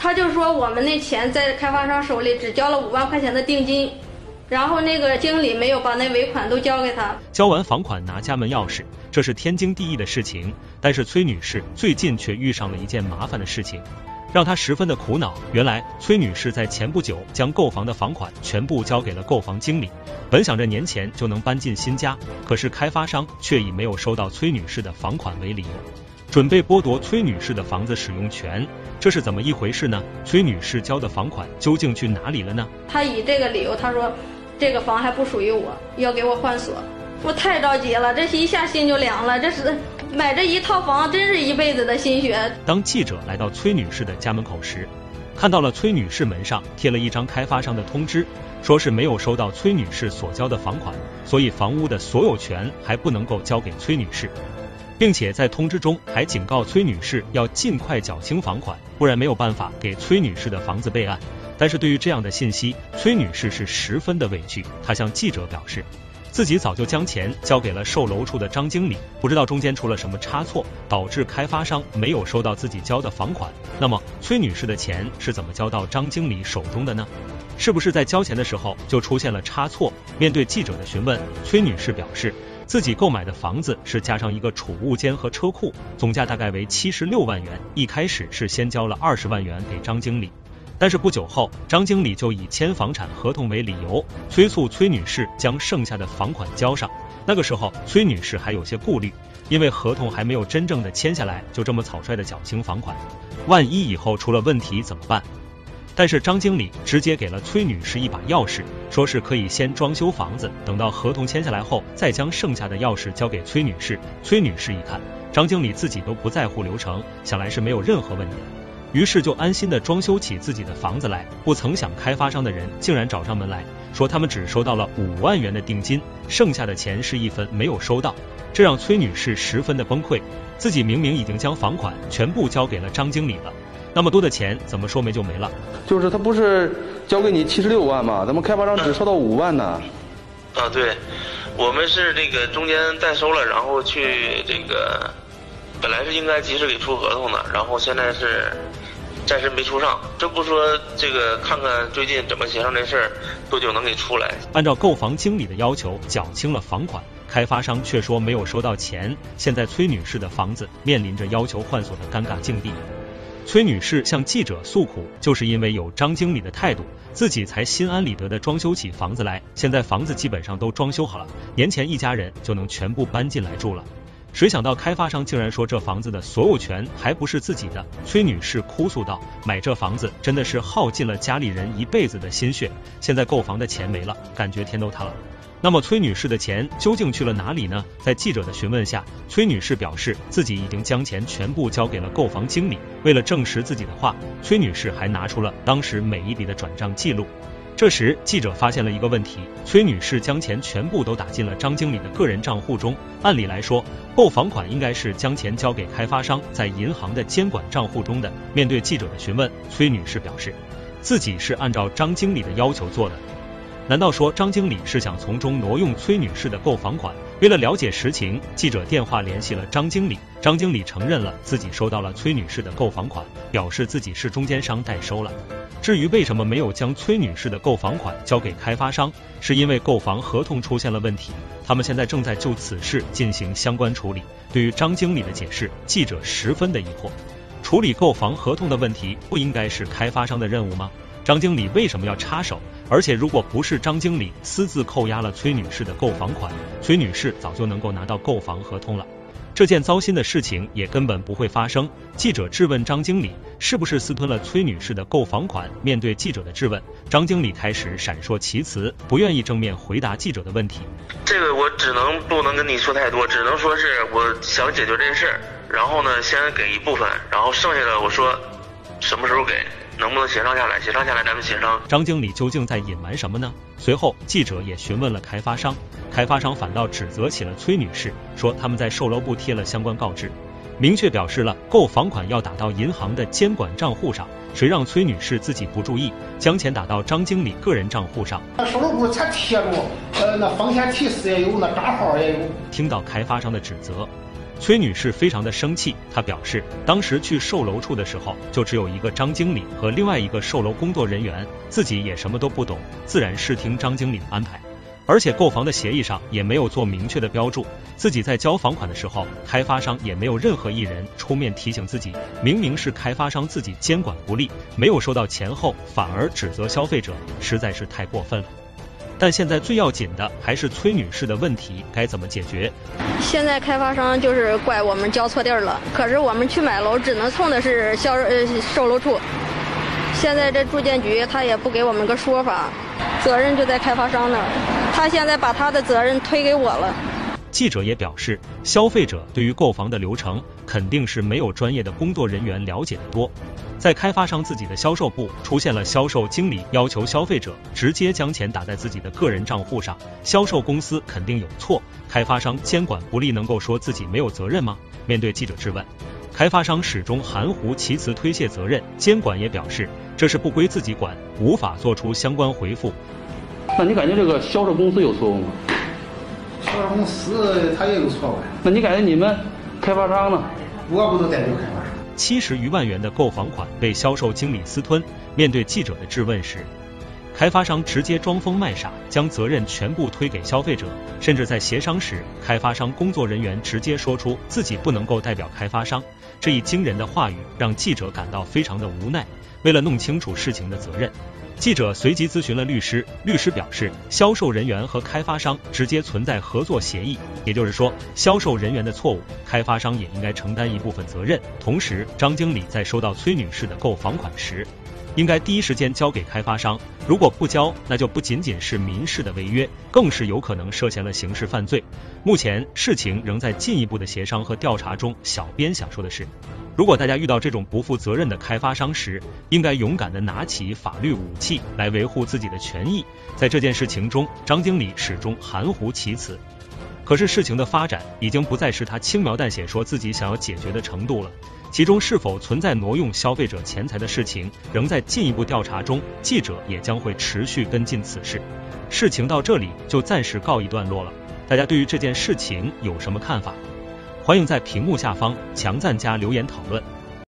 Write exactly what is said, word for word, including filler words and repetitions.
他就说我们那钱在开发商手里只交了五万块钱的定金，然后那个经理没有把那尾款都交给他。 交完房款拿家门钥匙，这是天经地义的事情，但是崔女士最近却遇上了一件麻烦的事情，让她十分的苦恼。原来崔女士在前不久将购房的房款全部交给了购房经理，本想着年前就能搬进新家，可是开发商却以没有收到崔女士的房款为理由，准备剥夺崔女士的房子使用权。这是怎么一回事呢？崔女士交的房款究竟去哪里了呢？ 他以这个理由，他说这个房还不属于我，要给我换锁。我太着急了，这一下心就凉了，这是买这一套房真是一辈子的心血。 当记者来到崔女士的家门口时，看到了崔女士门上贴了一张开发商的通知，说是没有收到崔女士所交的房款，所以房屋的所有权还不能够交给崔女士，并且在通知中还警告崔女士要尽快缴清房款，不然没有办法给崔女士的房子备案。但是对于这样的信息，崔女士是十分的委屈，她向记者表示自己早就将钱交给了售楼处的张经理，不知道中间出了什么差错，导致开发商没有收到自己交的房款。那么崔女士的钱是怎么交到张经理手中的呢？是不是在交钱的时候就出现了差错？面对记者的询问，崔女士表示自己购买的房子是加上一个储物间和车库，总价大概为七十六万元，一开始是先交了二十万元给张经理，但是不久后，张经理就以签房产合同为理由，催促崔女士将剩下的房款交上。那个时候，崔女士还有些顾虑，因为合同还没有真正的签下来，就这么草率的缴清房款，万一以后出了问题怎么办？但是张经理直接给了崔女士一把钥匙，说是可以先装修房子，等到合同签下来后，再将剩下的钥匙交给崔女士。崔女士一看，张经理自己都不在乎流程，想来是没有任何问题，于是就安心的装修起自己的房子来。不曾想开发商的人竟然找上门来，说他们只收到了五万元的定金，剩下的钱是一分没有收到，这让崔女士十分的崩溃，自己明明已经将房款全部交给了张经理了，那么多的钱怎么说没就没了？ 就是他不是交给你七十六万吗？咱们开发商只收到五万呢。 啊，对，我们是这个中间代收了，然后去这个本来是应该及时给出合同的，然后现在是暂时没出上。这不说这个看看最近怎么协商这事儿多久能给出来。 按照购房经理的要求缴清了房款，开发商却说没有收到钱，现在崔女士的房子面临着要求换锁的尴尬境地。崔女士向记者诉苦，就是因为有张经理的态度，自己才心安理得的装修起房子来，现在房子基本上都装修好了，年前一家人就能全部搬进来住了。谁想到开发商竟然说这房子的所有权还不是自己的。崔女士哭诉道，买这房子真的是耗尽了家里人一辈子的心血，现在购房的钱没了，感觉天都塌了。那么崔女士的钱究竟去了哪里呢？在记者的询问下，崔女士表示自己已经将钱全部交给了购房经理。为了证实自己的话，崔女士还拿出了当时每一笔的转账记录。这时记者发现了一个问题，崔女士将钱全部都打进了张经理的个人账户中，按理来说购房款应该是将钱交给开发商在银行的监管账户中的。面对记者的询问，崔女士表示自己是按照张经理的要求做的。难道说张经理是想从中挪用崔女士的购房款？为了了解实情，记者电话联系了张经理，张经理承认了自己收到了崔女士的购房款，表示自己是中间商代收了。至于为什么没有将崔女士的购房款交给开发商，是因为购房合同出现了问题，他们现在正在就此事进行相关处理。对于张经理的解释，记者十分的疑惑，处理购房合同的问题不应该是开发商的任务吗？张经理为什么要插手？而且如果不是张经理私自扣押了崔女士的购房款，崔女士早就能够拿到购房合同了，这件糟心的事情也根本不会发生。记者质问张经理是不是私吞了崔女士的购房款，面对记者的质问，张经理开始闪烁其词，不愿意正面回答记者的问题。 这个我只能不能跟你说太多，只能说是我想解决这事儿，然后呢先给一部分，然后剩下的我说什么时候给，能不能协商下来？协商下来咱们协商。 张经理究竟在隐瞒什么呢？随后记者也询问了开发商，开发商反倒指责起了崔女士，说他们在售楼部贴了相关告知，明确表示了购房款要打到银行的监管账户上，谁让崔女士自己不注意，将钱打到张经理个人账户上。 售楼部才贴着，呃，那风险提示也有，那账号也有。 听到开发商的指责， 崔女士非常的生气，她表示当时去售楼处的时候就只有一个张经理和另外一个售楼工作人员，自己也什么都不懂，自然是听张经理的安排。而且购房的协议上也没有做明确的标注，自己在交房款的时候，开发商也没有任何一人出面提醒自己，明明是开发商自己监管不力，没有收到钱后反而指责消费者，实在是太过分了。但现在最要紧的还是崔女士的问题该怎么解决。 现在开发商就是怪我们交错地儿了，可是我们去买楼只能冲的是销呃售楼处，现在这住建局他也不给我们个说法，责任就在开发商那儿，他现在把他的责任推给我了。 记者也表示，消费者对于购房的流程肯定是没有专业的工作人员了解的多。在开发商自己的销售部出现了销售经理要求消费者直接将钱打在自己的个人账户上，销售公司肯定有错，开发商监管不力能够说自己没有责任吗？面对记者质问，开发商始终含糊其辞推卸责任，监管也表示这是不归自己管，无法做出相关回复。 那你感觉这个销售公司有错误吗？ 销售公司他也有错误。 那你感觉你们开发商呢？ 我不能代表开发商。 七十余万元的购房款被销售经理私吞，面对记者的质问时，开发商直接装疯卖傻，将责任全部推给消费者，甚至在协商时，开发商工作人员直接说出自己不能够代表开发商，这一惊人的话语让记者感到非常的无奈。为了弄清楚事情的责任，记者随即咨询了律师，律师表示，销售人员和开发商直接存在合作协议，也就是说，销售人员的错误，开发商也应该承担一部分责任。同时，张经理在收到崔女士的购房款时，应该第一时间交给开发商，如果不交，那就不仅仅是民事的违约，更是有可能涉嫌了刑事犯罪。目前事情仍在进一步的协商和调查中。小编想说的是，如果大家遇到这种不负责任的开发商时，应该勇敢地拿起法律武器来维护自己的权益。在这件事情中，张经理始终含糊其辞，可是事情的发展已经不再是他轻描淡写说自己想要解决的程度了，其中是否存在挪用消费者钱财的事情仍在进一步调查中，记者也将会持续跟进此事。事情到这里就暂时告一段落了，大家对于这件事情有什么看法？欢迎在屏幕下方强赞加留言讨论。